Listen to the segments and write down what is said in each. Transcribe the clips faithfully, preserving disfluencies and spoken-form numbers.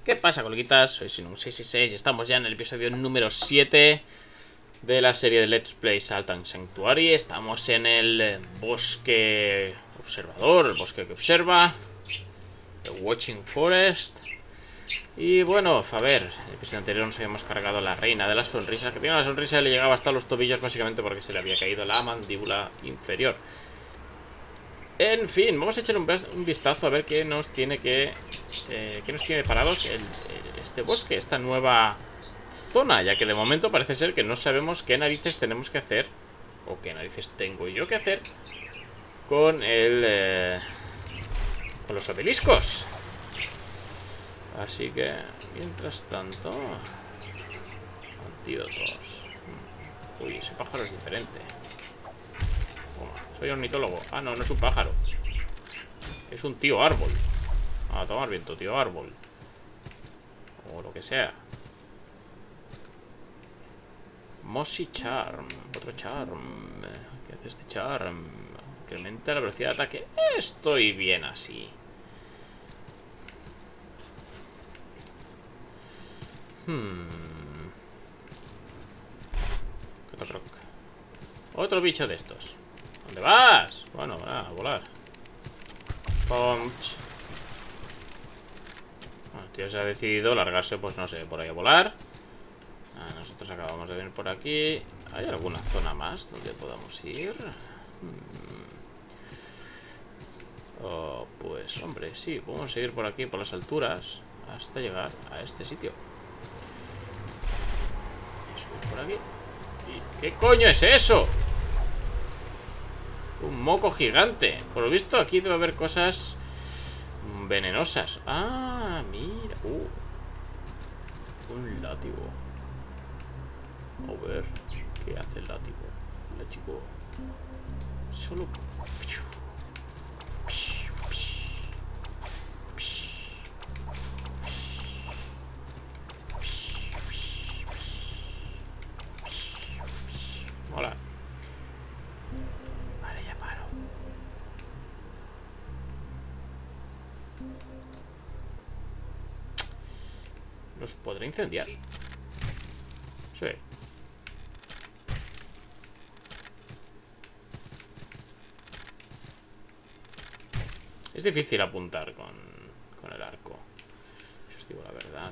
¿Qué pasa, coleguitas? Soy Sinun seis seis seis y estamos ya en el episodio número siete de la serie de Let's Play Salt and Sanctuary. Estamos en el bosque observador, el bosque que observa, The Watching Forest. Y bueno, a ver, en el episodio anterior nos habíamos cargado a la reina de las sonrisas, que tiene una sonrisa y le llegaba hasta los tobillos básicamente porque se le había caído la mandíbula inferior. En fin, vamos a echar un, un vistazo a ver qué nos tiene que eh, qué nos tiene parados el, el, este bosque, esta nueva zona, ya que de momento parece ser que no sabemos qué narices tenemos que hacer, o qué narices tengo yo que hacer con el eh, con los obeliscos. Así que, mientras tanto, antídotos. Uy, ese pájaro es diferente. Soy ornitólogo. Ah, no, no es un pájaro. Es un tío árbol. A tomar viento, tío árbol. O lo que sea. Mossy Charm. Otro Charm. ¿Qué hace este Charm? Incrementa la velocidad de ataque. Estoy bien así. Hmm. Otro bicho de estos. ¿Dónde vas? Bueno, a volar. Punch. Bueno, el tío se ha decidido largarse, pues no sé, por ahí a volar. Ah, nosotros acabamos de venir por aquí. ¿Hay alguna zona más donde podamos ir? Hmm. Oh, pues hombre, sí, podemos seguir por aquí, por las alturas, hasta llegar a este sitio. Y subir por aquí. ¿Y qué coño es eso? Un moco gigante. Por lo visto aquí debe haber cosas venenosas. Ah, mira. Uh. Un látigo. A ver, ¿qué hace el látigo? El látigo solo... Hola. ¿Los podré incendiar? Sí. Es difícil apuntar con, con el arco. Si os digo la verdad.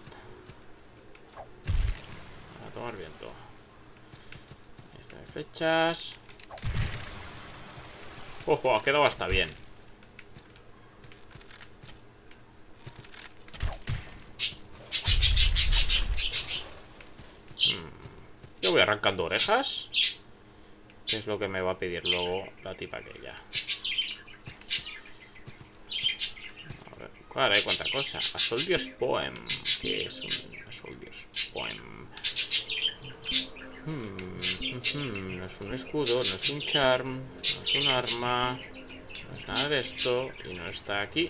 A tomar viento. Estas flechas. Ojo, ha quedado hasta bien. Yo voy arrancando orejas, que es lo que me va a pedir luego la tipa aquella. A ver, claro, hay cuánta cosa. A Soldier's Poem. ¿Qué es un a Soldier's Poem? Hmm, hmm, no es un escudo, no es un charm, no es un arma, no es nada de esto y no está aquí.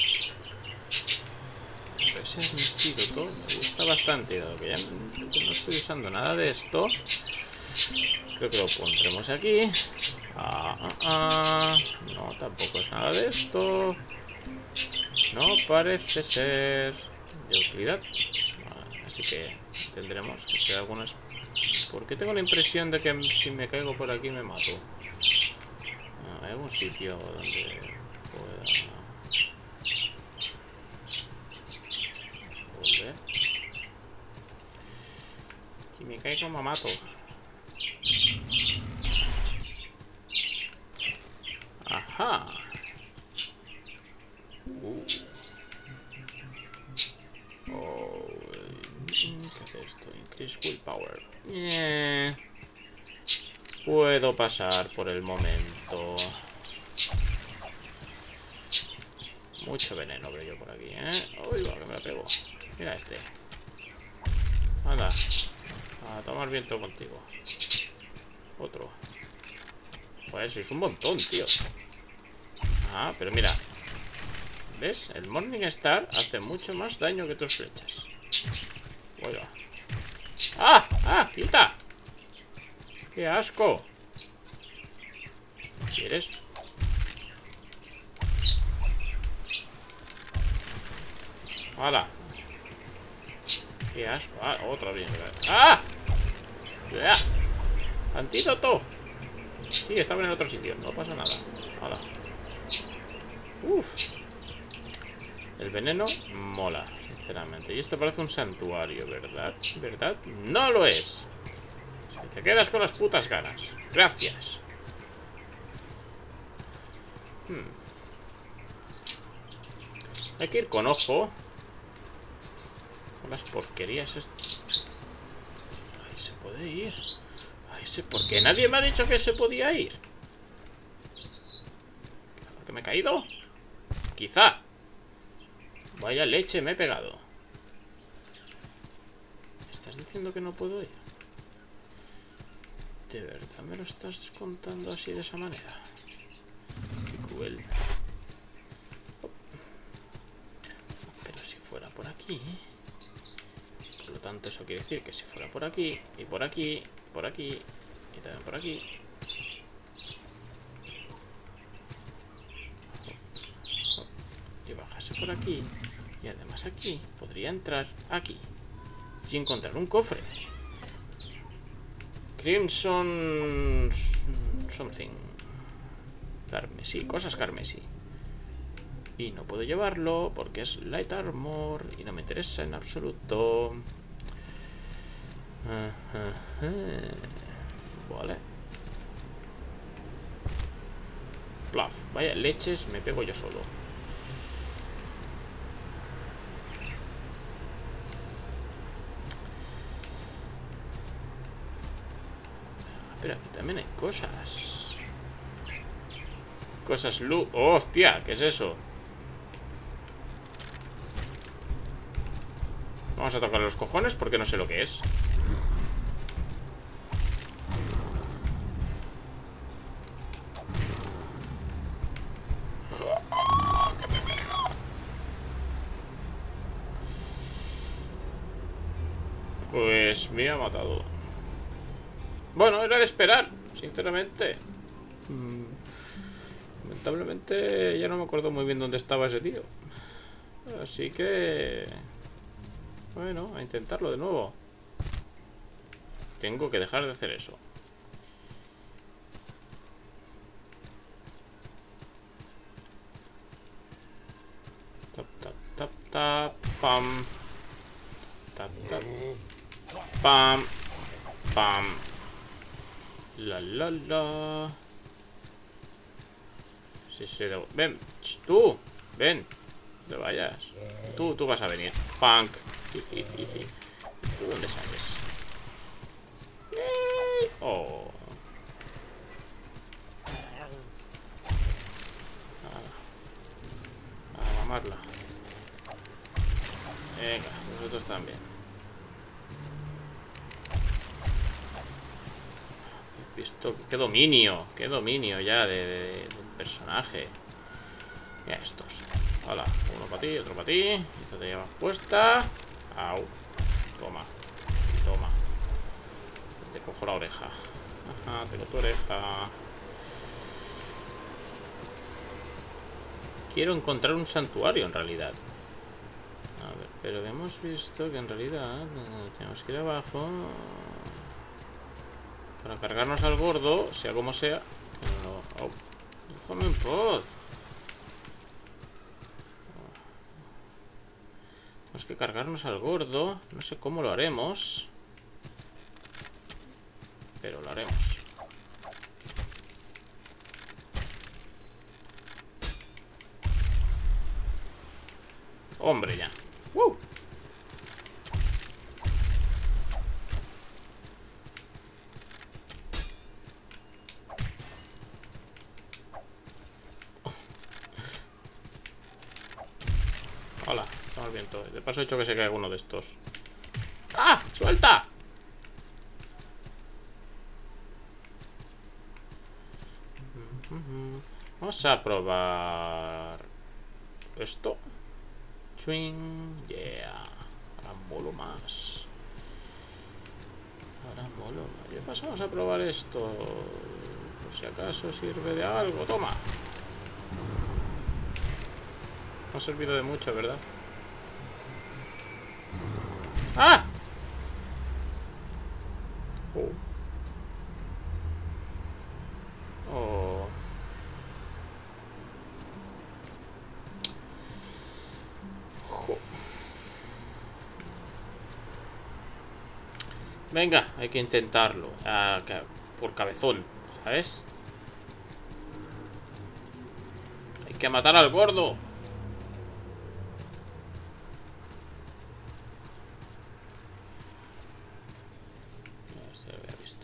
Ese es mi antídoto, me gusta bastante, dado que ya no estoy usando nada de esto. Creo que lo pondremos aquí. Ah, ah, ah. No, tampoco es nada de esto. No parece ser de utilidad. Vale, así que tendremos que ser algunas... Porque tengo la impresión de que si me caigo por aquí me mato. Ah, hay algún sitio donde pueda... Si me caigo me mato. Ajá. Uh. Oh, ¿qué hace esto? Increase willpower. Yeah. Puedo pasar por el momento. Mucho veneno veo yo por aquí, ¿eh? Uy, va, que me la pego. Mira este. Anda. A tomar viento contigo. Otro. Pues es un montón, tío. Ah, pero mira. ¿Ves? El Morningstar hace mucho más daño que tus flechas. Oiga. ¡Ah! ¡Ah! ¡Quita! ¡Qué asco! ¿Quieres? ¡Hala! Qué asco. Ah, otra vez. ¡Ah! ¡Ah! ¡Antídoto! Sí, estaba en el otro sitio. No pasa nada. Hola. Uf. El veneno mola, sinceramente. Y esto parece un santuario, ¿verdad? ¿Verdad? ¡No lo es! Si te quedas con las putas ganas. Gracias. Hmm. Hay que ir con ojo. Con las porquerías estas. Ahí se puede ir. Ahí se... ¿Por qué nadie me ha dicho que se podía ir? ¿Porque me he caído? Quizá. Vaya leche me he pegado. ¿Me estás diciendo que no puedo ir? ¿De verdad me lo estás contando así, de esa manera? Qué cruel. Pero si fuera por aquí... Por lo tanto, eso quiere decir que si fuera por aquí, y por aquí, por aquí, y también por aquí... Y bajase por aquí, y además aquí, podría entrar aquí y encontrar un cofre. Crimson... Something. Carmesí, cosas carmesí. Y no puedo llevarlo porque es light armor y no me interesa en absoluto. Vale. Plaf. Vaya leches, me pego yo solo. Pero aquí también hay cosas. Cosas luz. ¡Oh, hostia! ¿Qué es eso? Vamos a tocar los cojones porque no sé lo que es. Pues me ha matado. Bueno, era de esperar, sinceramente. Mm. Lamentablemente ya no me acuerdo muy bien dónde estaba ese tío. Así que... Bueno, a intentarlo de nuevo. Tengo que dejar de hacer eso. Tap, tap, tap, tap, pam. Tap, tap. Pam. Pam. La, la, la. Sí, sí, de... Ven, tú. Ven. No te vayas. Tú, tú vas a venir. Punk. ¿Tú dónde sales? Oh. A mamarla. Venga, nosotros también. He visto. Qué dominio. Qué dominio ya de, de, de un personaje. Mira estos. Hola, uno para ti, otro para ti. Esta te llevas puesta. Au. Toma. Toma. Te cojo la oreja. Ajá, tengo tu oreja. Quiero encontrar un santuario en realidad. A ver, pero hemos visto que en realidad tenemos que ir abajo para cargarnos al gordo, sea como sea. No. Oh. Déjame en paz. Tenemos que cargarnos al gordo. No sé cómo lo haremos, pero lo haremos. Hombre, ya. ¡Woo! Hola, estamos bien todo. De paso he hecho que se caiga uno de estos. ¡Ah! ¡Suelta! Vamos a probar esto. Swing, yeah. Ahora molo más. Ahora molo más. Ya pasamos a probar esto. Por si acaso sirve de algo. Toma. No ha servido de mucho, ¿verdad? ¡Ah! Venga, hay que intentarlo. Ah, por cabezón, ¿sabes? Hay que matar al gordo. Este lo había visto.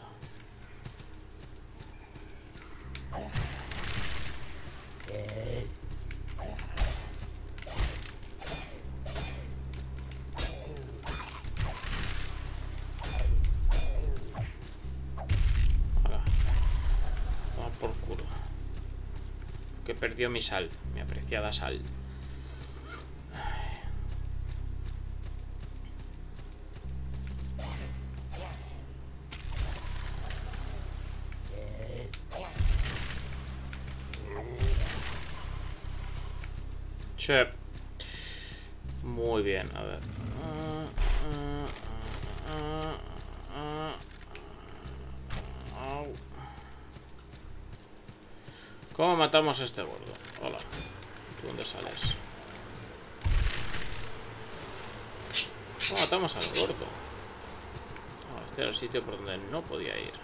Que perdió mi sal, mi apreciada sal. Ay. Che. Muy bien, a ver. ¿Cómo matamos a este gordo? Hola. ¿Tú dónde sales? ¿Cómo matamos al gordo? Oh, este era el sitio por donde no podía ir.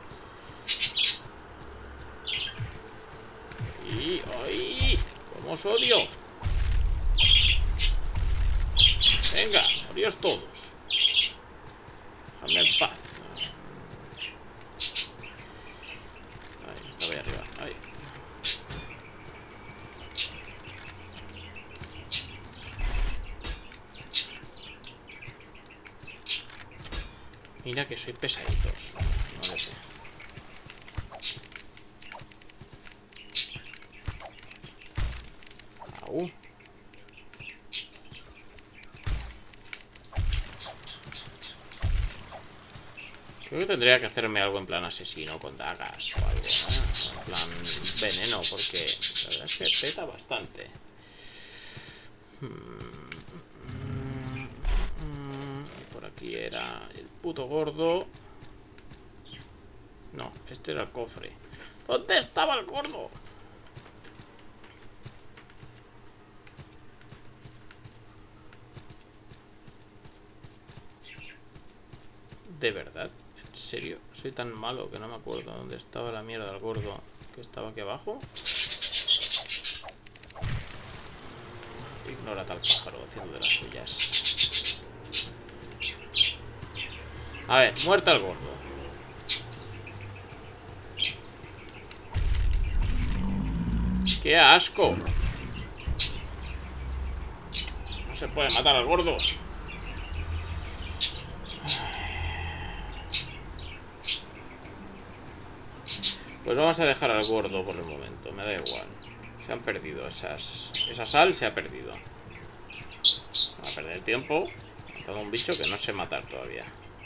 Y... ¡ay! ¡Cómo os odio! Venga, moríos todos. Dejadme en paz. Ahí, estaba ahí arriba. Ahí. Mira que soy pesaditos. Vale. Au. Creo que tendría que hacerme algo en plan asesino con dagas o algo, ¿no? En plan veneno, porque la verdad es que peta bastante. Por aquí era el puto gordo. No, este era el cofre. ¿Dónde estaba el gordo? ¿De verdad? ¿En serio? Soy tan malo que no me acuerdo dónde estaba la mierda del gordo que estaba aquí abajo. Ignora tal pájaro haciendo de las suyas. A ver, muerta el gordo. ¡Qué asco! No se puede matar al gordo. Pues vamos a dejar al gordo por el momento, me da igual. Se han perdido esas... Esa sal se ha perdido. Va a perder el tiempo. Matando a un bicho que no sé matar todavía.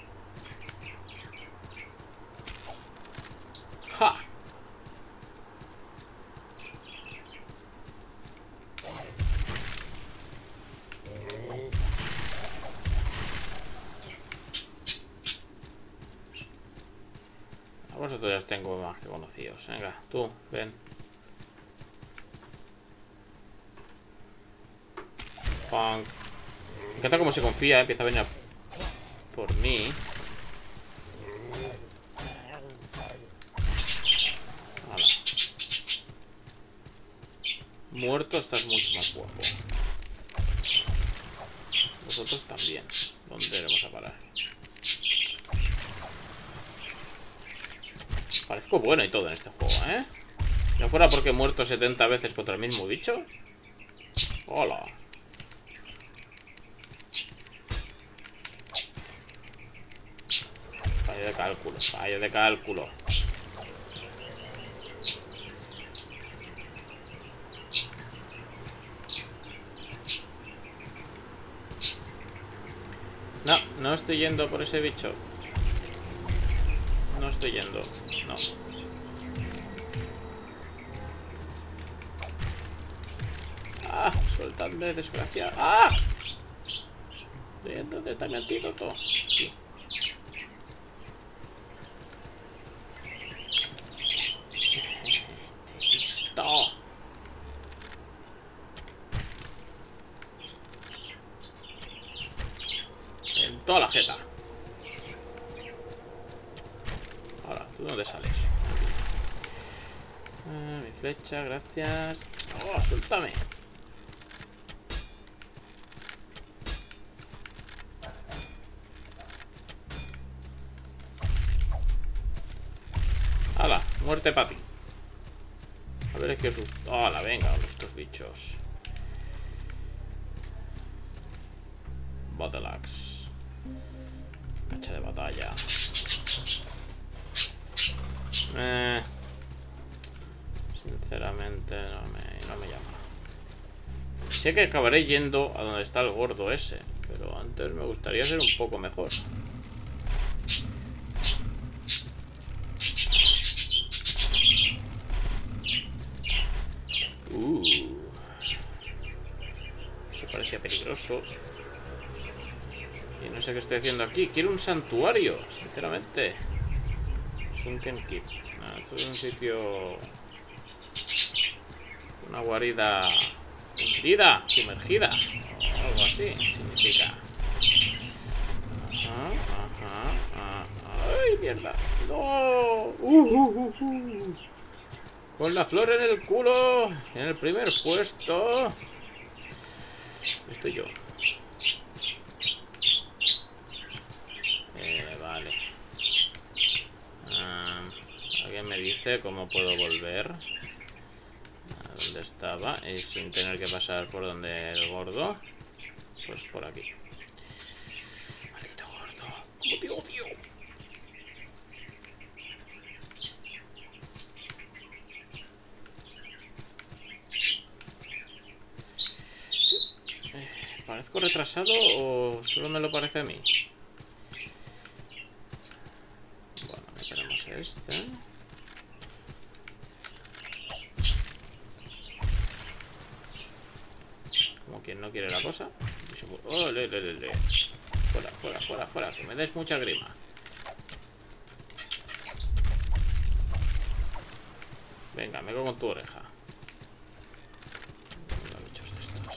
¡Ja! A vosotros ya os tengo más que conocidos. Venga, tú, ven. Punk. Me encanta cómo se confía, empieza a venir a por mí. Hala. Muerto estás mucho más guapo. Vosotros también. ¿Dónde iremos a parar? Parezco bueno y todo en este juego, ¿eh? ¿No fuera porque he muerto setenta veces contra el mismo bicho? Hola. Fallo de cálculo, fallo de cálculo. No, no estoy yendo por ese bicho. No estoy yendo, no. Ah, soltadme, desgraciado. Ah. ¿Dónde está mi antídoto? Sí. Listo. En toda la jeta. flecha, gracias. ¡Oh, suéltame! ¡Hala! Muerte para ti. A ver, es que os... ¡Hala! Venga, estos bichos. Battle Axe. Hacha de batalla. Eh, sinceramente no me, no me llama. Sé que acabaré yendo a donde está el gordo ese, pero antes me gustaría ser un poco mejor. Uh, eso parecía peligroso. Y no sé qué estoy haciendo aquí. Quiero un santuario, sinceramente. Sunken Keep. Ah, esto es un sitio... Una guarida... hundida, sumergida. O algo así significa. Ajá, ajá, ajá. ¡Ay, mierda! ¡No! Uh, uh, uh, uh. Con la flor en el culo. En el primer puesto. Estoy yo. Eh, vale. Ah, ¿alguien me dice cómo puedo volver? ¿A dónde estaba? Y sin tener que pasar por donde el gordo. Pues por aquí. Maldito gordo. ¡Cómo te odio! Eh, ¿Parezco retrasado o solo me lo parece a mí? Bueno, meteremos este. Como quien no quiere la cosa. Oh, le, le, le, le. Fuera, fuera, fuera, fuera. Que me des mucha grima. Venga, me cago con tu oreja. Venga, bichos de estos.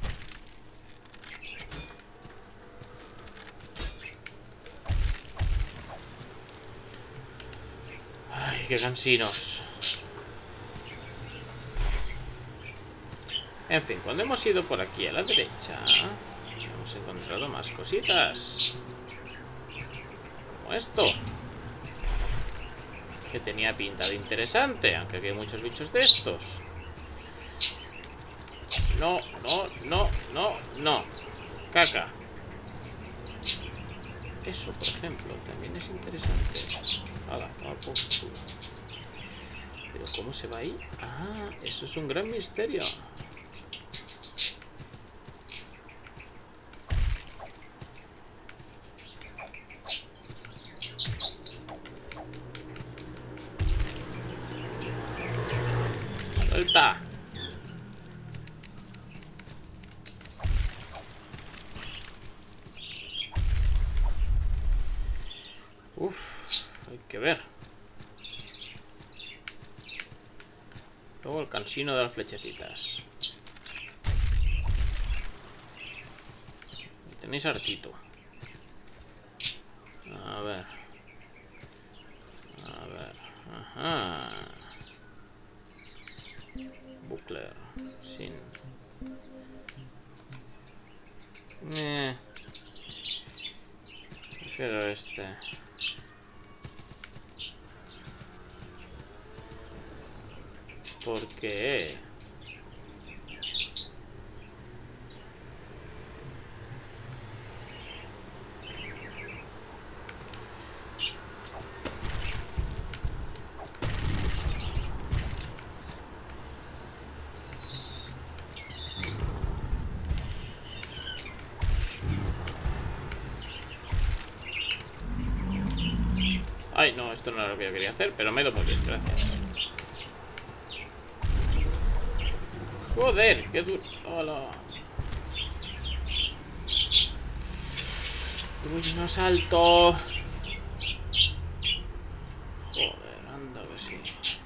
Ay, qué cansinos. En fin, cuando hemos ido por aquí a la derecha, hemos encontrado más cositas. Como esto. Que tenía pinta de interesante, aunque aquí hay muchos bichos de estos. No, no, no, no, no. Caca. Eso, por ejemplo, también es interesante. Hala, toma por culo. Pero ¿cómo se va ahí? Ah, eso es un gran misterio. ¡Suelta! Uf, hay que ver. Luego el cansino de las flechecitas. Tenéis hartito. A ver. A ver. Ajá. Buckler. Sin. Eh. Prefiero este. ¿Por qué? Ay, no, esto no era lo que yo quería hacer, pero me he ido muy bien, gracias. Joder, qué duro. Hola. Uy, no salto. Joder, anda que sí.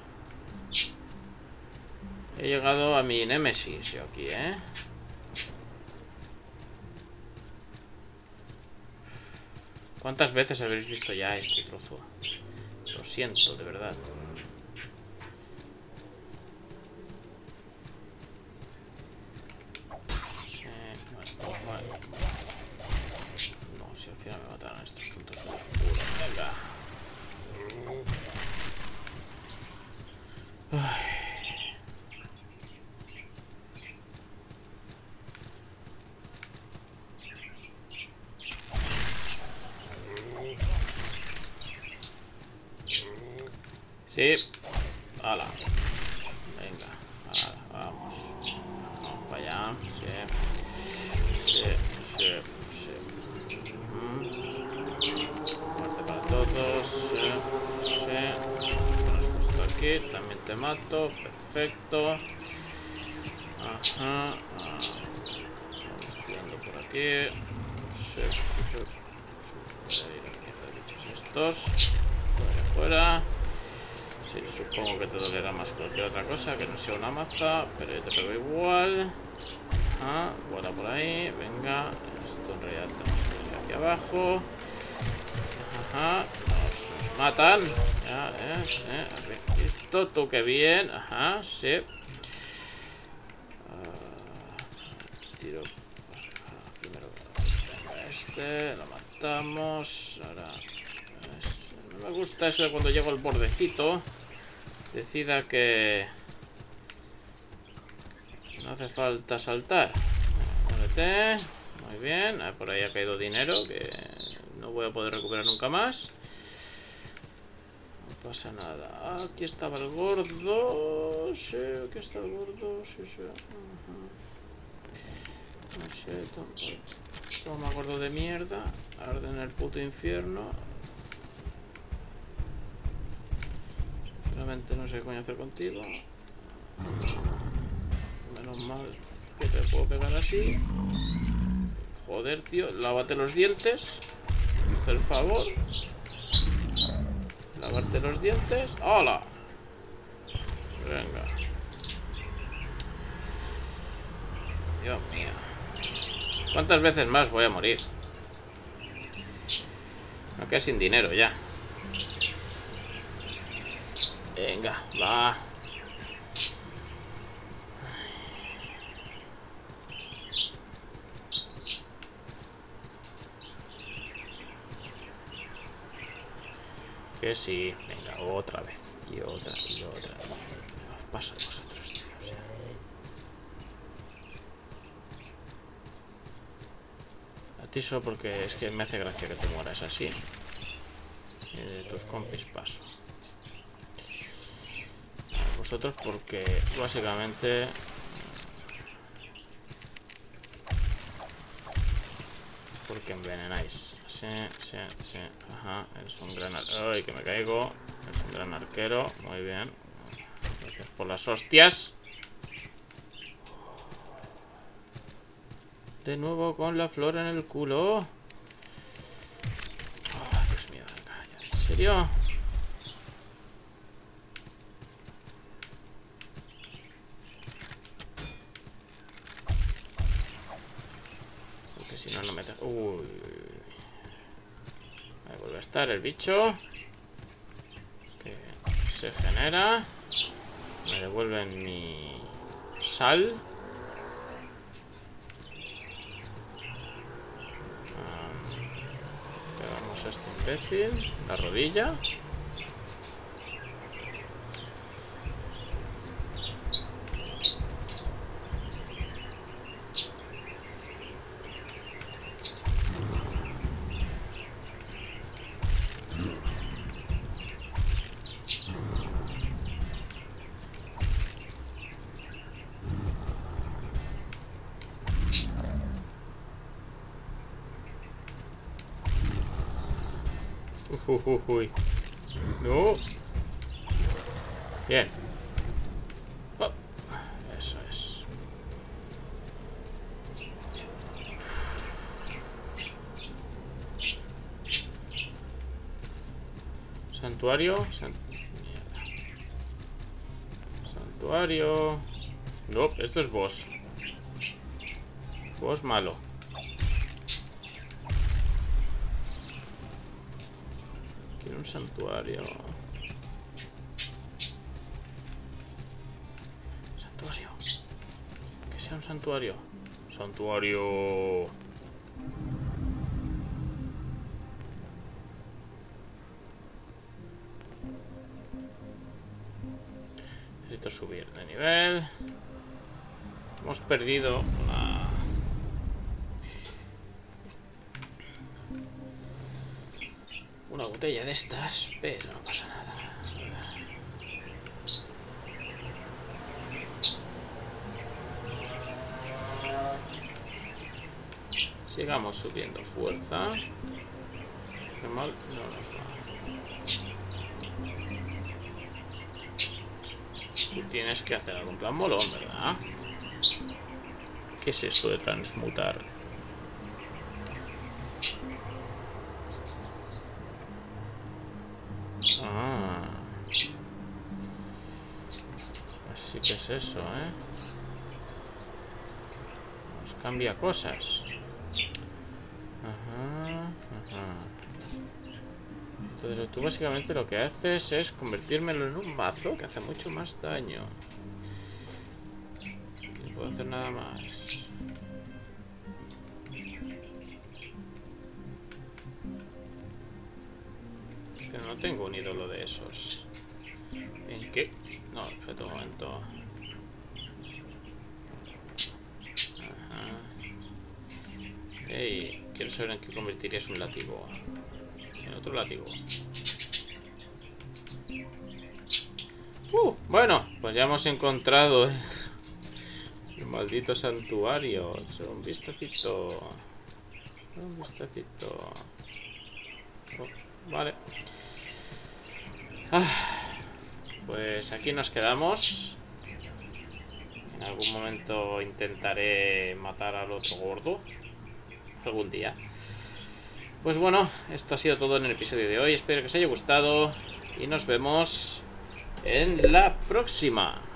He llegado a mi némesis yo aquí, ¿eh? ¿Cuántas veces habéis visto ya este trozo? Lo siento, de verdad. Sí. Hala. Venga. Hala, vamos. Vamos para allá. Sí. Sí, sí, sí. Muerte para todos. Sí, sí. Pones justo aquí. También te mato. Perfecto. Ajá. Ah. Vamos tirando por aquí. Sí, sí, sí. Sí. Ahí, la mierda de bichos estos. Fuera, fuera. Sí, supongo que te dolerá más que cualquier otra cosa, que no sea una maza, pero yo te pego igual. Ajá, guarda por ahí, venga. Esto en realidad tenemos que ir aquí abajo. Ajá, nos, nos matan. Ya, eh, sí, listo, tú que bien. Ajá, sí. Uh, tiro. Primero, venga, este, lo matamos. Ahora, este, no me gusta eso de cuando llego al bordecito. Decida que no hace falta saltar. Muévete. Muy bien. Ah, por ahí ha caído dinero que no voy a poder recuperar nunca más. No pasa nada. Aquí estaba el gordo. Sí, aquí está el gordo. Sí, sí. Uh-huh. No sé, toma, toma gordo de mierda. Arde en el puto infierno. Sinceramente no sé qué coño hacer contigo. Menos mal que te puedo pegar así. Joder, tío. Lávate los dientes. Haz el favor. Lavarte los dientes. ¡Hola! Venga. Dios mío. ¿Cuántas veces más voy a morir? Me quedé sin dinero ya. Venga, va. Que sí. Venga, otra vez. Y otra, y otra. Paso de vosotros, tío. O sea. A ti solo porque es que me hace gracia que te mueras así. Y de tus compis paso. A vosotros porque básicamente... Porque envenenáis. Sí, sí, sí. Ajá, es un gran arquero. ¡Ay, que me caigo! Es un gran arquero. Muy bien. Gracias por las hostias. De nuevo con la flor en el culo. Oh, Dios mío, venga, ya. ¿En serio? Porque si no, no me... Uy. Ahí vuelve a estar el bicho. Que se genera. Me devuelven mi sal. Pegamos a este imbécil. La rodilla. Uy, uy. No. Bien. Oh. Eso es. Santuario. Sant... Santuario. No, esto es boss. Boss malo. Quiero un santuario. Santuario. Que sea un santuario. Santuario. Necesito subir de nivel. Hemos perdido una... una botella de estas, pero no pasa nada. A ver. Sigamos subiendo fuerza. Qué mal no nos va. Tú tienes que hacer algún plan molón, ¿verdad? ¿Qué es esto de transmutar? Ah. Así que es eso, ¿eh? Nos cambia cosas. Ajá, ajá. Entonces tú básicamente lo que haces es convertírmelo en un mazo que hace mucho más daño. No puedo hacer nada más. Pero no tengo un ídolo de esos. ¿En qué? No, espera un momento. Ajá. Ey, quiero saber en qué convertirías un látigo. En otro látigo. Uh, bueno, pues ya hemos encontrado el maldito santuario. Un vistacito. Un vistacito. Oh, vale. Ah, pues aquí nos quedamos. En algún momento intentaré matar al otro gordo. Algún día. Pues bueno, esto ha sido todo en el episodio de hoy. Espero que os haya gustado. Y nos vemos en la próxima.